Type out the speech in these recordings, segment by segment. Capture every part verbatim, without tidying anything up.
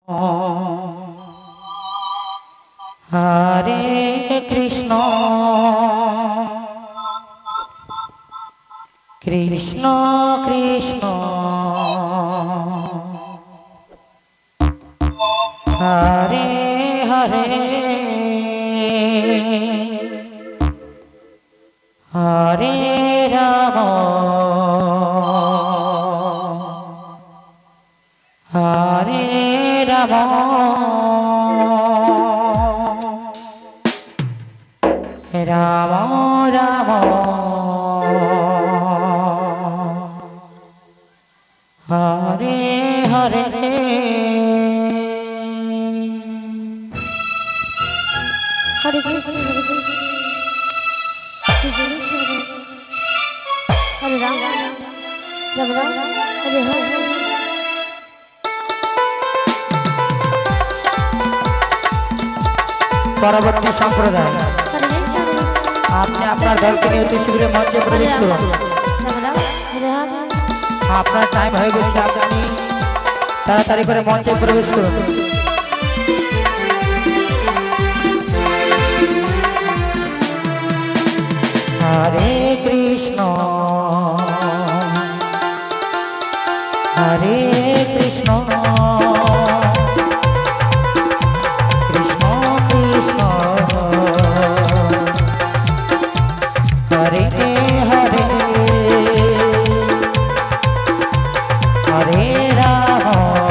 हरे कृष्ण कृष्ण कृष्ण हरे हरे हरे राम हरे राम राम राम हरे हरे हरे कृष्ण हरे कृष्ण हरे राम राम राम हरे हरे। परवर्ती संप्रदाय आपने अपना दल के लिए शिविर मंच प्रवेश करो। अपना टाइम हो गया আপনি তাড়াতাড়ি করে মঞ্চে প্রবেশ করুন। हरे कृष्ण हरे कृष्ण कृष्ण कृष्ण हरे हरे हरे राम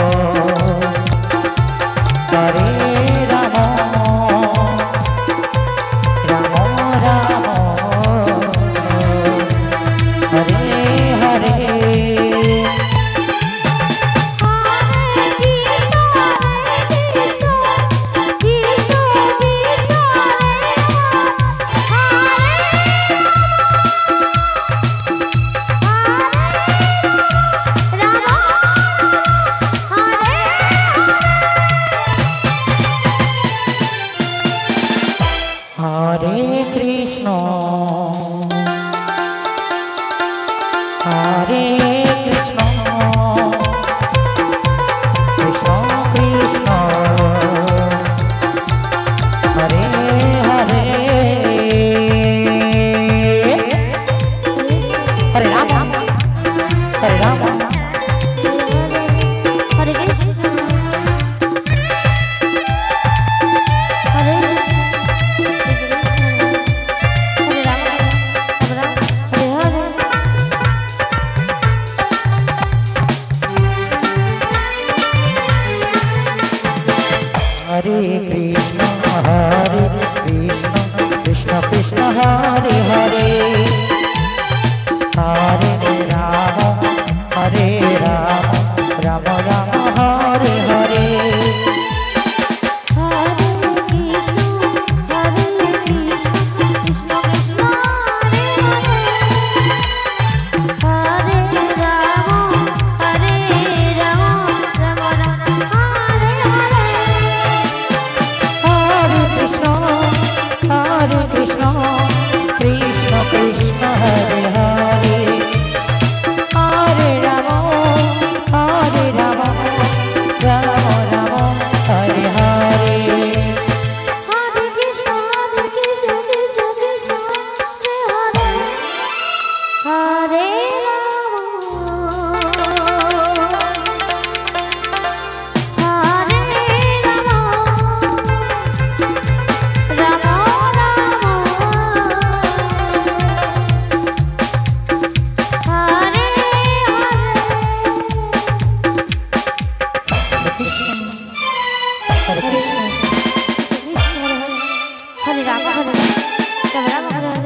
हरे राम राम राम हरे हरे हरे कृष्ण हरे कृष्ण कृष्ण कृष्ण हरे हरे हरे राम हरे राम हरे कृष्ण हरे हरे कृष्ण हरे कृष्ण कृष्ण कृष्ण हरे हरे हरे राम हरे राम राम राम हरे हरे हरे कृष्ण कृष्ण कृष्ण हरे हरे हरे राम हरे राम राम राम हरे हरे हरे कृष्ण हरे कृष्ण कृष्ण कृष्ण हरे हरे राम हरे राम हरे हरे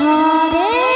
হরে